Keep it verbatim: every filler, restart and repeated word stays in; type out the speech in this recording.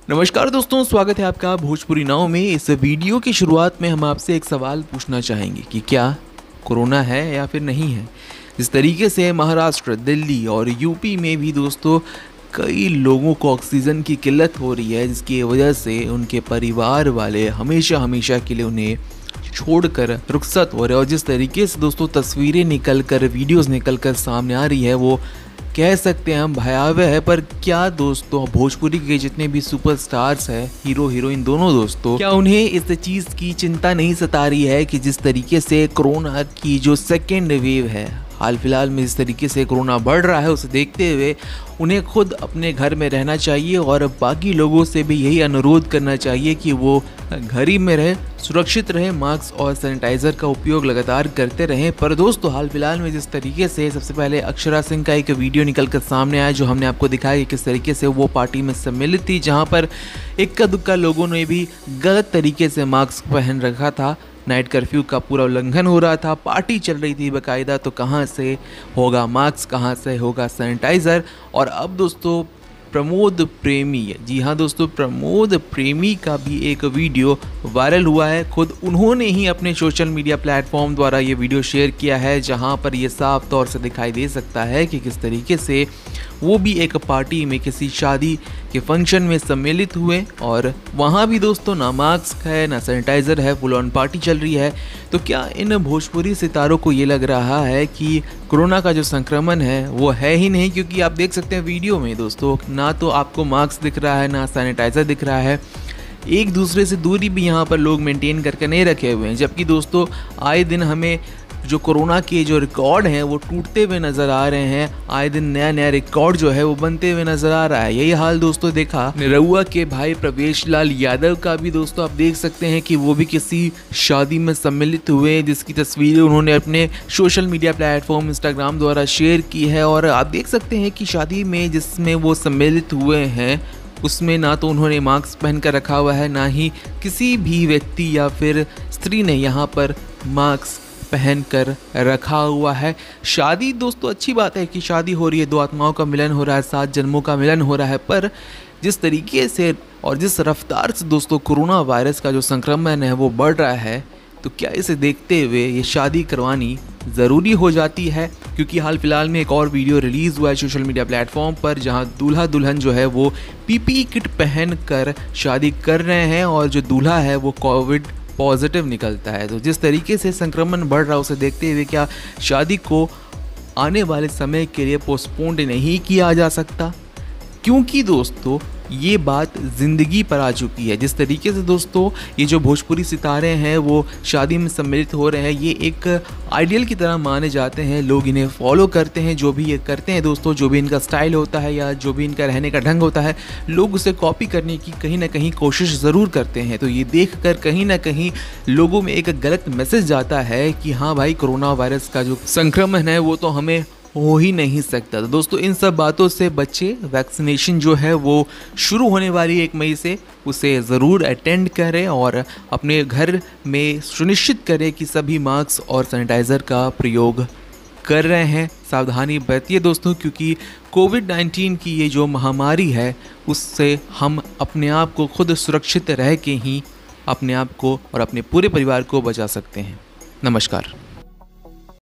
नमस्कार दोस्तों, स्वागत है आपका भोजपुरी नाव में। इस वीडियो की शुरुआत में हम आपसे एक सवाल पूछना चाहेंगे कि क्या कोरोना है या फिर नहीं है। जिस तरीके से महाराष्ट्र, दिल्ली और यूपी में भी दोस्तों कई लोगों को ऑक्सीजन की किल्लत हो रही है, जिसकी वजह से उनके परिवार वाले हमेशा हमेशा के लिए उन्हें छोड़कर रुखसत हो रहे हैं। और जिस तरीके से दोस्तों तस्वीरें निकल कर, वीडियोज़ निकल कर सामने आ रही है, वो कह सकते हैं हम भयावह है। पर क्या दोस्तों भोजपुरी के जितने भी सुपरस्टार्स हैं, हीरो हीरोइन दोनों दोस्तों, क्या उन्हें इस चीज़ की चिंता नहीं सता रही है कि जिस तरीके से कोरोना की जो सेकेंड वेव है, हाल फिलहाल में जिस तरीके से कोरोना बढ़ रहा है, उसे देखते हुए उन्हें खुद अपने घर में रहना चाहिए और बाकी लोगों से भी यही अनुरोध करना चाहिए कि वो घर ही में रहे, सुरक्षित रहे, मास्क और सैनिटाइज़र का उपयोग लगातार करते रहें। पर दोस्तों हाल फिलहाल में जिस तरीके से सबसे पहले अक्षरा सिंह का एक वीडियो निकल कर सामने आया, जो हमने आपको दिखाया कि किस तरीके से वो पार्टी में सम्मिलित थी, जहाँ पर इक्का दुक्का लोगों ने भी गलत तरीके से मास्क पहन रखा था। नाइट कर्फ्यू का पूरा उल्लंघन हो रहा था, पार्टी चल रही थी बाकायदा, तो कहाँ से होगा मास्क, कहाँ से होगा सैनिटाइज़र। और अब दोस्तों प्रमोद प्रेमी, जी हाँ दोस्तों, प्रमोद प्रेमी का भी एक वीडियो वायरल हुआ है। खुद उन्होंने ही अपने सोशल मीडिया प्लेटफॉर्म द्वारा ये वीडियो शेयर किया है, जहाँ पर ये साफ तौर से दिखाई दे सकता है कि किस तरीके से वो भी एक पार्टी में, किसी शादी के फंक्शन में सम्मिलित हुए और वहाँ भी दोस्तों ना मास्क है, ना सैनिटाइज़र है, फुल ऑन पार्टी चल रही है। तो क्या इन भोजपुरी सितारों को ये लग रहा है कि कोरोना का जो संक्रमण है वो है ही नहीं? क्योंकि आप देख सकते हैं वीडियो में दोस्तों, ना तो आपको मास्क दिख रहा है, ना सैनिटाइज़र दिख रहा है, एक दूसरे से दूरी भी यहाँ पर लोग मेंटेन करके नहीं रखे हुए हैं। जबकि दोस्तों आए दिन हमें जो कोरोना के जो रिकॉर्ड हैं वो टूटते हुए नज़र आ रहे हैं, आए दिन नया नया रिकॉर्ड जो है वो बनते हुए नज़र आ रहा है। यही हाल दोस्तों देखा निरहुआ के भाई प्रवेश लाल यादव का भी। दोस्तों आप देख सकते हैं कि वो भी किसी शादी में सम्मिलित हुए, जिसकी तस्वीरें उन्होंने अपने सोशल मीडिया प्लेटफॉर्म इंस्टाग्राम द्वारा शेयर की है। और आप देख सकते हैं कि शादी में जिसमें वो सम्मिलित हुए हैं उसमें ना तो उन्होंने मास्क पहन कर रखा हुआ है, ना ही किसी भी व्यक्ति या फिर स्त्री ने यहाँ पर मास्क पहन कर रखा हुआ है। शादी दोस्तों अच्छी बात है कि शादी हो रही है, दो आत्माओं का मिलन हो रहा है, सात जन्मों का मिलन हो रहा है। पर जिस तरीके से और जिस रफ्तार से दोस्तों कोरोना वायरस का जो संक्रमण है वो बढ़ रहा है, तो क्या इसे देखते हुए ये शादी करवानी ज़रूरी हो जाती है? क्योंकि हाल फिलहाल में एक और वीडियो रिलीज़ हुआ है सोशल मीडिया प्लेटफॉर्म पर, जहां दूल्हा दुल्हन जो है वो पीपीई किट पहन कर शादी कर रहे हैं और जो दूल्हा है वो कोविड पॉजिटिव निकलता है। तो जिस तरीके से संक्रमण बढ़ रहा है उसे देखते हुए क्या शादी को आने वाले समय के लिए पोस्टपोन्ड नहीं किया जा सकता? क्योंकि दोस्तों ये बात ज़िंदगी पर आ चुकी है। जिस तरीके से दोस्तों ये जो भोजपुरी सितारे हैं वो शादी में सम्मिलित हो रहे हैं, ये एक आइडियल की तरह माने जाते हैं, लोग इन्हें फॉलो करते हैं। जो भी ये करते हैं दोस्तों, जो भी इनका स्टाइल होता है या जो भी इनका रहने का ढंग होता है, लोग उसे कॉपी करने की कहीं ना कहीं कोशिश ज़रूर करते हैं। तो ये देख कर कहीं ना कहीं लोगों में एक गलत मैसेज जाता है कि हाँ भाई, कोरोना वायरस का जो संक्रमण है वो तो हमें हो ही नहीं सकता। तो दोस्तों इन सब बातों से बच्चे, वैक्सीनेशन जो है वो शुरू होने वाली एक मई से, उसे ज़रूर अटेंड करें और अपने घर में सुनिश्चित करें कि सभी मास्क और सैनिटाइज़र का प्रयोग कर रहे हैं। सावधानी बरतिए दोस्तों, क्योंकि कोविड नाइन्टीन की ये जो महामारी है उससे हम अपने आप को खुद सुरक्षित रह के ही अपने आप को और अपने पूरे परिवार को बचा सकते हैं। नमस्कार।